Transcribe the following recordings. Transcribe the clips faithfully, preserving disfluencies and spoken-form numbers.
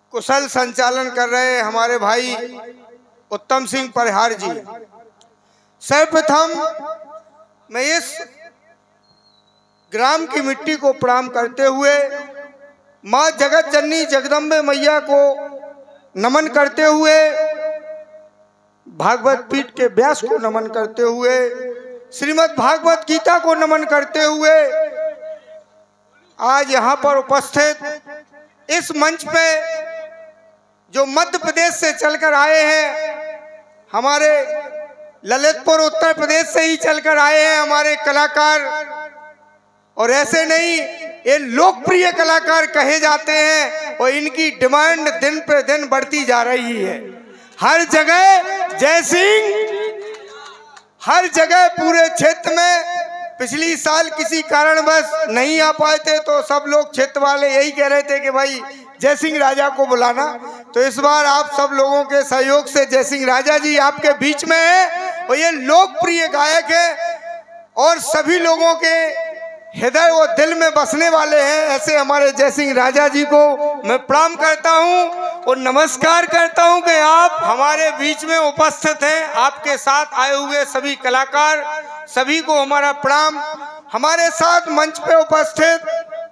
कुशल संचालन कर रहे हमारे भाई उत्तम सिंह परिहार जी। सर्वप्रथम मैं इस ग्राम की मिट्टी को प्रणाम करते हुए माँ जगत जननी जगदम्बे मैया को नमन करते हुए, भागवत पीठ के व्यास को नमन करते हुए, श्रीमद् भागवत गीता को नमन करते हुए आज यहाँ पर उपस्थित इस मंच पे जो मध्य प्रदेश से चलकर आए हैं, हमारे ललितपुर उत्तर प्रदेश से ही चलकर आए हैं हमारे कलाकार, और ऐसे नहीं ये लोकप्रिय कलाकार कहे जाते हैं और इनकी डिमांड दिन पे दिन बढ़ती जा रही है। हर जगह जय सिंह, हर जगह पूरे क्षेत्र में। पिछली साल किसी कारणवश नहीं आ पाए थे तो सब लोग क्षेत्र वाले यही कह रहे थे कि भाई जय सिंह राजा को बुलाना, तो इस बार आप सब लोगों के सहयोग से जय सिंह राजा जी आपके बीच में है और ये लोकप्रिय गायक है और सभी लोगों के हृदय और दिल में बसने वाले हैं। ऐसे हमारे जय सिंह राजा जी को मैं प्रणाम करता हूं और नमस्कार करता हूं कि आप हमारे बीच में उपस्थित हैं। आपके साथ आए हुए सभी कलाकार सभी को हमारा प्रणाम। हमारे साथ मंच पे उपस्थित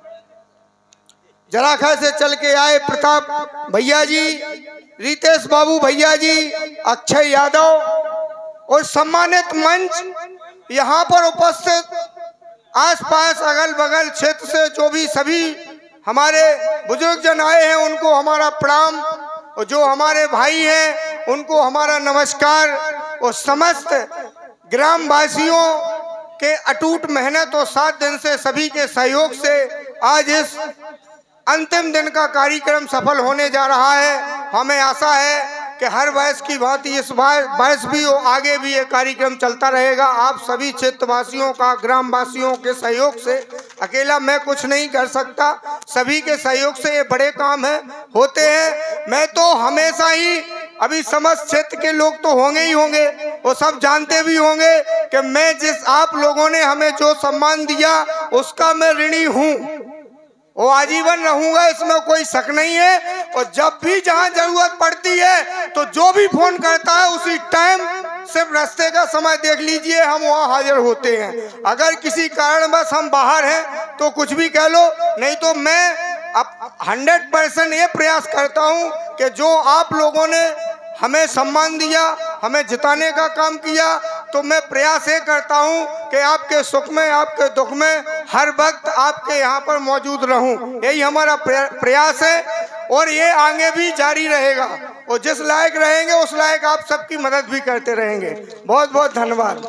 जलाखा से चल के आए प्रताप भैया जी, रितेश बाबू भैया जी, अक्षय यादव और सम्मानित मंच यहाँ पर उपस्थित आसपास अगल बगल क्षेत्र से जो भी सभी हमारे बुजुर्ग जन आए हैं उनको हमारा प्रणाम, और जो हमारे भाई हैं उनको हमारा नमस्कार, और समस्त ग्रामवासियों के अटूट मेहनत और सात दिन से सभी के सहयोग से आज इस अंतिम दिन का कार्यक्रम सफल होने जा रहा है। हमें आशा है कि हर वर्ष की भांति इस वर्ष भी और आगे भी ये कार्यक्रम चलता रहेगा। आप सभी क्षेत्रवासियों का, ग्रामवासियों के सहयोग से, अकेला मैं कुछ नहीं कर सकता, सभी के सहयोग से ये बड़े काम है होते हैं। मैं तो हमेशा ही, अभी समस्त क्षेत्र के लोग तो होंगे ही होंगे वो सब जानते भी होंगे कि मैं जिस आप लोगों ने हमें जो सम्मान दिया उसका मैं ऋणी हूँ, वो आजीवन रहूंगा, इसमें कोई शक नहीं है। और जब भी जहां जरूरत पड़ती है तो जो भी फोन करता है उसी टाइम सिर्फ रास्ते का समय देख लीजिए, हम वहां हाजिर होते हैं। अगर किसी कारणवश हम बाहर हैं तो कुछ भी कह लो, नहीं तो मैं अब हंड्रेड परसेंट ये प्रयास करता हूं कि जो आप लोगों ने हमें सम्मान दिया, हमें जिताने का काम किया, तो मैं प्रयास ये करता हूं कि आपके सुख में, आपके दुख में हर वक्त आपके यहाँ पर मौजूद रहूं। यही हमारा प्रयास है और ये आगे भी जारी रहेगा, और जिस लायक रहेंगे उस लायक आप सबकी मदद भी करते रहेंगे। बहुत बहुत धन्यवाद।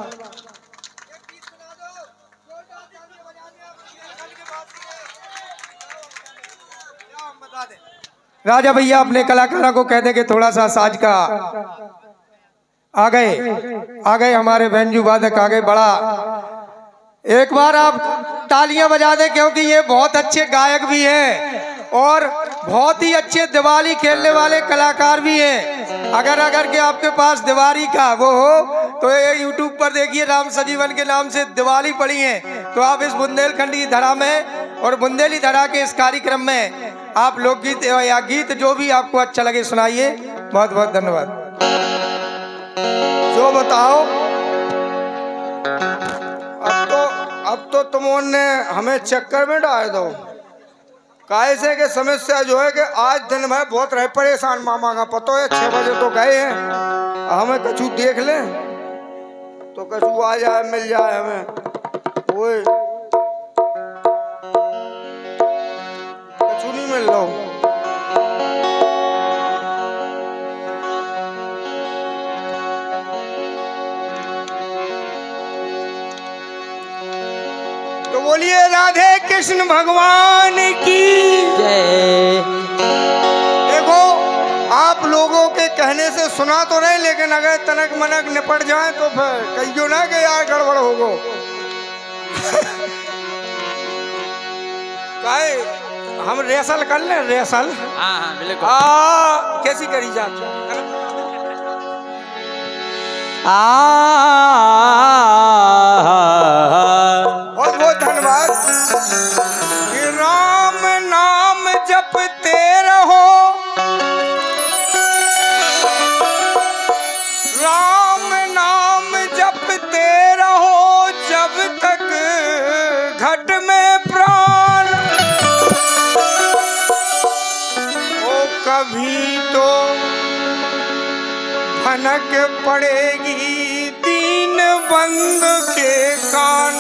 राजा भैया अपने कलाकारों को कह दे कि थोड़ा सा साज का आ गए आ गए हमारे बेंजू वादक आ गए। बड़ा एक बार आप तालियां बजा दें क्योंकि ये बहुत अच्छे गायक भी हैं और बहुत ही अच्छे दिवाली खेलने वाले कलाकार भी हैं। अगर अगर के आपके पास दिवाली का वो हो तो ये यूट्यूब पर देखिए, राम सजीवन के नाम से दिवाली पड़ी है, तो आप इस बुंदेलखंडी धरा में और बुंदेली धरा के इस कार्यक्रम में आप लोकगीत या गीत जो भी आपको अच्छा लगे सुनाइए। बहुत बहुत धन्यवाद। जो बताओ, अब तो अब तो तुमने हमें चक्कर में डाल दो। कैसे के समस्या जो है कि आज दिन भर बहुत रहे परेशान। मामा का पता है छह बजे तो गए हैं, हमें कछु देख लें तो कछु आ जाए, मिल जाए हमें। वो कछु नहीं मिल रहा। तो बोलिए राधे कृष्ण भगवान की जय। देखो आप लोगों के कहने से सुना तो रहे, लेकिन अगर तनक मनक निपट जाए तो फिर कहियो ना कि यार गड़बड़ हो गो। काहे हम रेसल कर लें, रेसल। हाँ हाँ बिल्कुल। आ कैसी करी जाती आ बहुत बहुत धन्यवाद। कि राम नाम जपते रहो कभी तो भनक पड़ेगी दीन बंद के कान।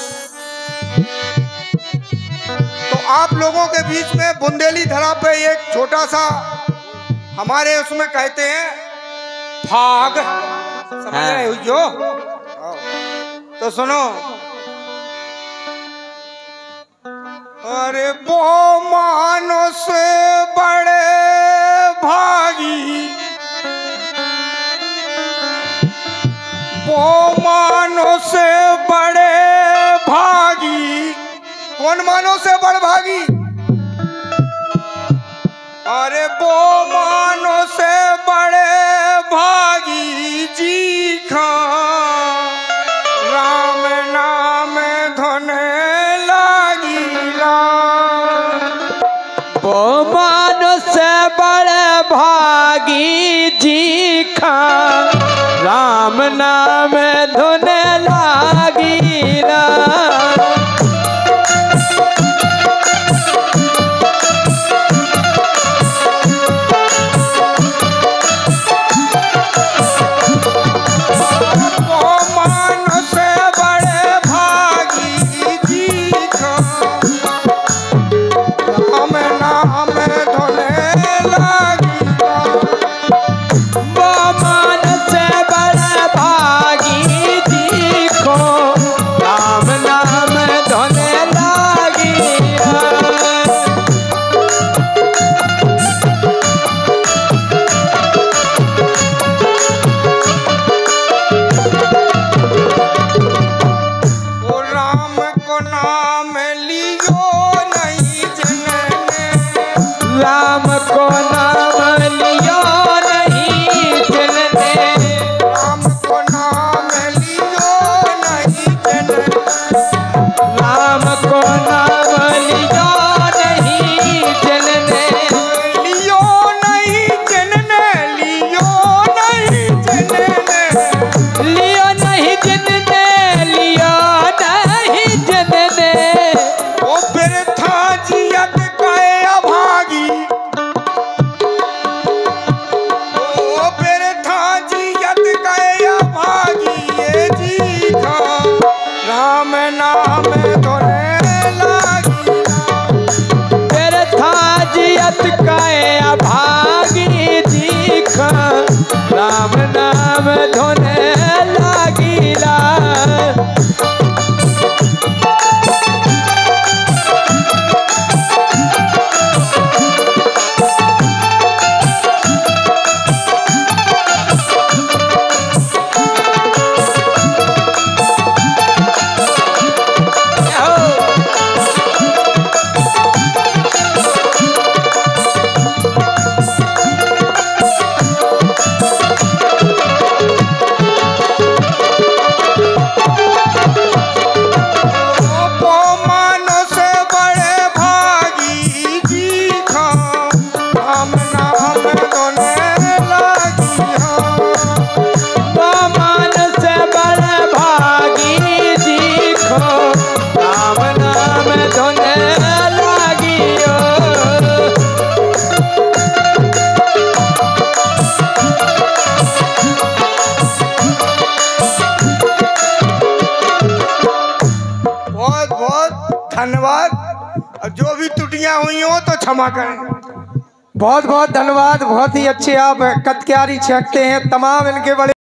तो आप लोगों के बीच में बुंदेली धरा पे एक छोटा सा हमारे उसमें कहते हैं फाग, समझ रहे हो जो? तो सुनो, अरे वो मानो से बड़े भागी, वो मानो से बड़े भागी। कौन मानो से बड़ भागी? अरे वो मानो से बड़े भागी जी खा राम नाम धने लागिला। वो मानो से बड़े भागी जी खा राम नाम धुने लागिला। राम नाम धोने लागिला। धन्यवाद। जो भी त्रुटियां हुई हो तो क्षमा करें। बहुत बहुत धन्यवाद। बहुत ही अच्छे आप कत्यारी छकते हैं। तमाम इनके बड़े